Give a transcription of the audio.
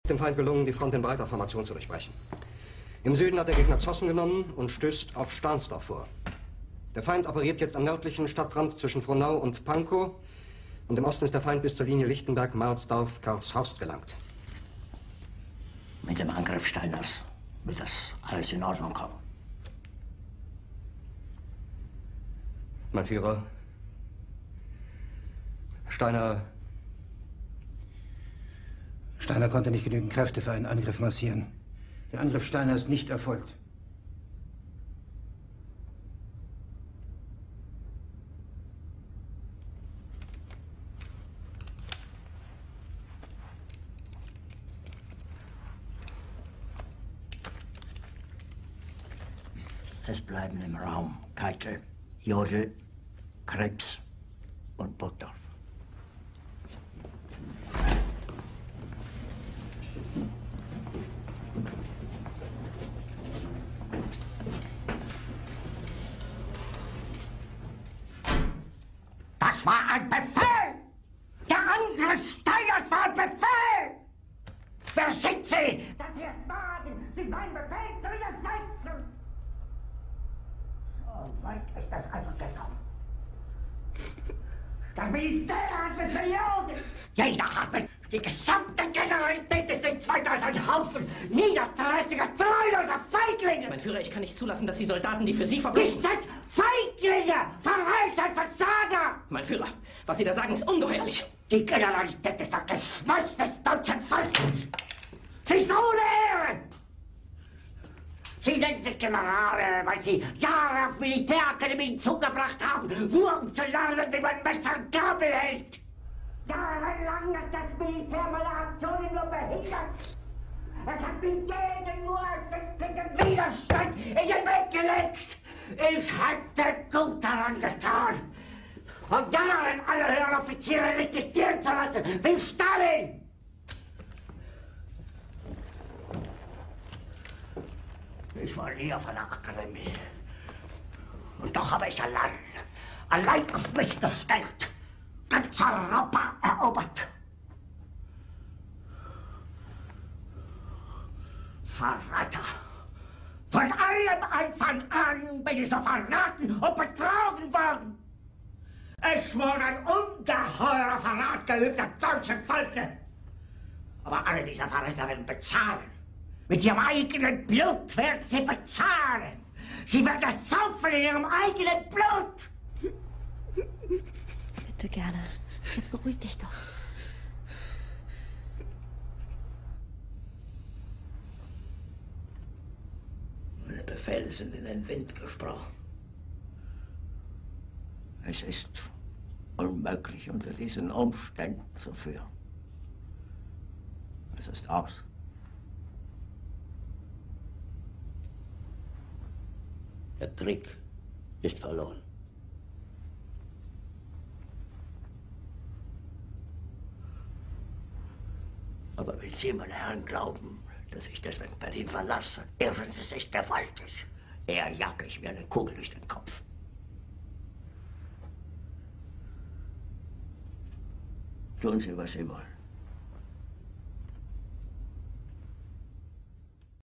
Dem Feind gelungen, die Front in breiter Formation zu durchbrechen. Im Süden hat der Gegner Zossen genommen und stößt auf Stahnsdorf vor. Der Feind operiert jetzt am nördlichen Stadtrand zwischen Frohnau und Pankow und im Osten ist der Feind bis zur Linie Lichtenberg-Marsdorf-Karlshorst gelangt. Mit dem Angriff Steiners wird das alles in Ordnung kommen. Mein Führer, Steiner konnte nicht genügend Kräfte für einen Angriff massieren. Der Angriff Steiner ist nicht erfolgt. Es bleiben im Raum Keitel, Jodl, Krebs und Burgdorf. Das war ein Befehl! Der Angriff Steiners war ein Befehl! Wer sind Sie, dass Sie es wagen, sich meinen Befehl zu widersetzen? So weit ist das also gekommen. Das Militär hat mich verloren. Jeder hat mich. Die gesamte Generalität ist nichts weiter als ein Haufen niederträchtiger, treuloser Feiglinge. Mein Führer, ich kann nicht zulassen, dass die Soldaten, die für Sie verbringen... Nicht als Feiglinge! Verreiter, Versager! Mein Führer, was Sie da sagen, ist ungeheuerlich. Die Generalität ist das Geschmolz des deutschen Volkes. Sie ist ohne Ehre. Sie nennen sich Generale, weil Sie Jahre auf Militärakademien zugebracht haben, nur um zu lernen, wie man Messer und Gabel hält. Jahrelang hat das Militär meine Aktionen nur behindert. Es hat mir jeden nur ersichtlichen Widerstand in den Weg gelegt. Ich hätte gut daran getan, von Jahren alle höheren Offiziere liquidieren zu lassen, wie Stalin. Ich war nie auf einer Akademie. Und doch habe ich allein auf mich gestellt, ganz Europa erobert. Verräter! Von allem Anfang an bin ich so verraten und betrogen worden. Es wurde ein ungeheurer Verrat geübt am deutschen Volke. Aber alle diese Verräter werden bezahlen. Mit ihrem eigenen Blut werden sie bezahlen. Sie werden das saufen in ihrem eigenen Blut. Bitte gerne. Jetzt beruhig dich doch. Meine Befehle sind in den Wind gesprochen. Es ist unmöglich, unter diesen Umständen zu führen. Es ist aus. Der Krieg ist verloren. Aber wenn Sie, meine Herren, glauben, dass ich deswegen Berlin verlasse, irren Sie sich gewaltig. Eher jage ich mir eine Kugel durch den Kopf. Tun Sie, was Sie wollen.